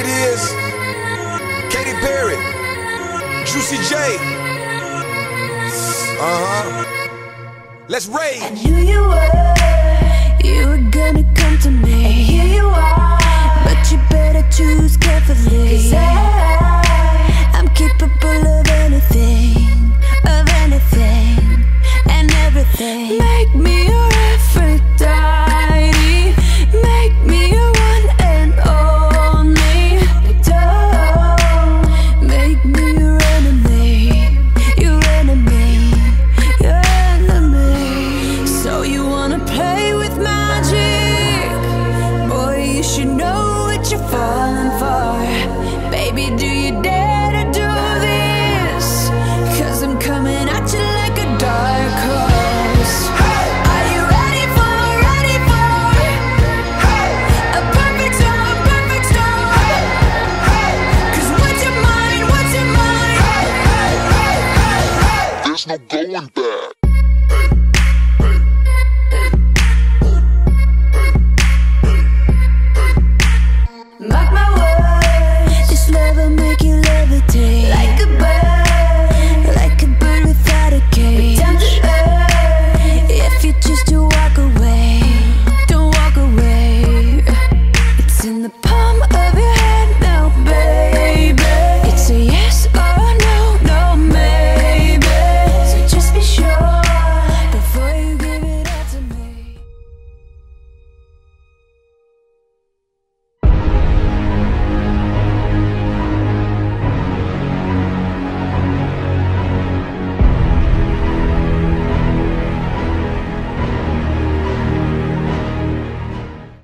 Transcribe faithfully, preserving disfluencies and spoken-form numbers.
it is. Katy Perry, Juicy J. Uh-huh. Let's rage. I knew you were, you were gonna come to me. And here you are, but you better choose carefully. 'Cause I, I'm capable of anything, of anything, and everything. Make me your Aphrodite, make me your one and only. Don't make me your enemy, your enemy, your enemy. So you wanna play with magic? Boy, you should know what you're falling for. Baby, do you dare to do this? 'Cause I'm coming at you like a dark horse. Are you ready for, ready for a perfect storm, perfect storm? 'Cause what's your mind, what's your mind? There's no going back.